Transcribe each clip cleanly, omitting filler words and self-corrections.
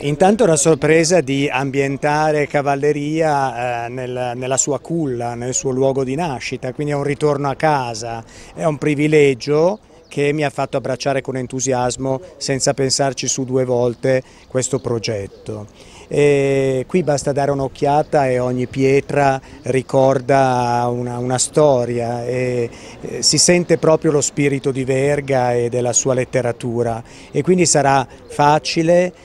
Intanto la sorpresa di ambientare Cavalleria nella sua culla, nel suo luogo di nascita, quindi è un ritorno a casa, è un privilegio che mi ha fatto abbracciare con entusiasmo, senza pensarci su due volte, questo progetto. E qui basta dare un'occhiata e ogni pietra ricorda una storia e si sente proprio lo spirito di Verga e della sua letteratura, e quindi sarà facile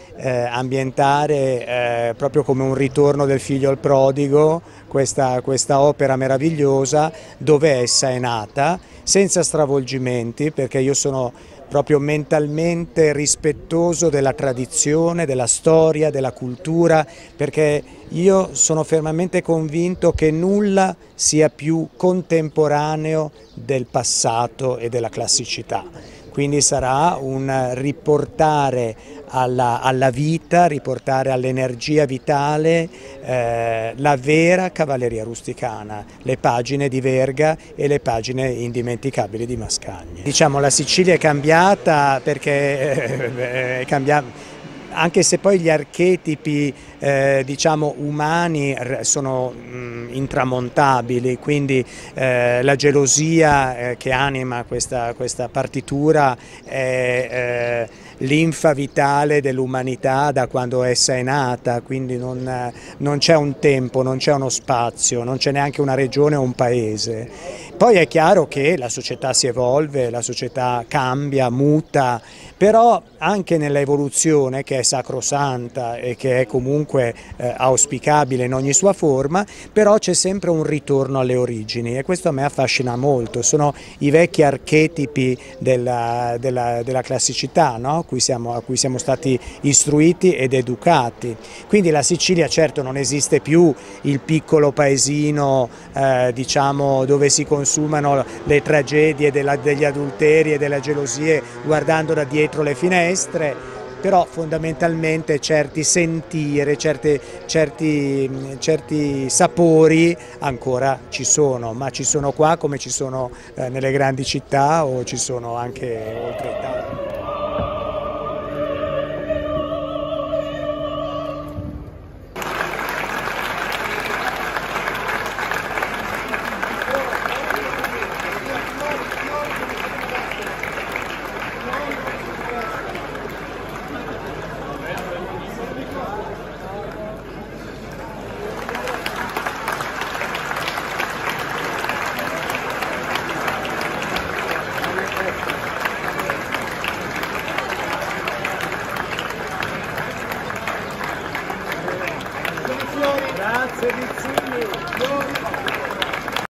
ambientare proprio come un ritorno del figlio al prodigo questa opera meravigliosa dove essa è nata, senza stravolgimenti, perché io sono proprio mentalmente rispettoso della tradizione, della storia, della cultura, perché io sono fermamente convinto che nulla sia più contemporaneo del passato e della classicità. Quindi sarà un riportare alla vita, riportare all'energia vitale la vera cavalleria rusticana, le pagine di Verga e le pagine indimenticabili di Mascagni. Diciamo, la Sicilia è cambiata perché anche se poi gli archetipi diciamo umani sono intramontabili, quindi la gelosia che anima questa partitura è linfa vitale dell'umanità da quando essa è nata, quindi non c'è un tempo, non c'è uno spazio, non c'è neanche una regione o un paese. Poi è chiaro che la società si evolve, la società cambia, muta, però anche nella evoluzione, che è sacrosanta e che è comunque auspicabile in ogni sua forma, però c'è sempre un ritorno alle origini, e questo a me affascina molto. Sono i vecchi archetipi della classicità, no? a cui siamo stati istruiti ed educati. Quindi la Sicilia certo non esiste più il piccolo paesino diciamo, dove si consumano le tragedie degli adulteri e delle gelosie guardando da dietro le finestre, però fondamentalmente certi sentire, certi sapori ancora ci sono, ma ci sono qua come ci sono nelle grandi città o ci sono anche oltre Italia. Grazie Vizzini!